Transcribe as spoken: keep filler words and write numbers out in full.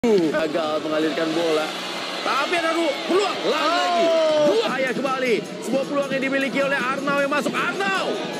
Gagal mengalirkan bola. Tapi ada peluang lagi lagi. Dua ayah kembali. Sebuah peluang yang dimiliki oleh Arnau yang masuk. Arnau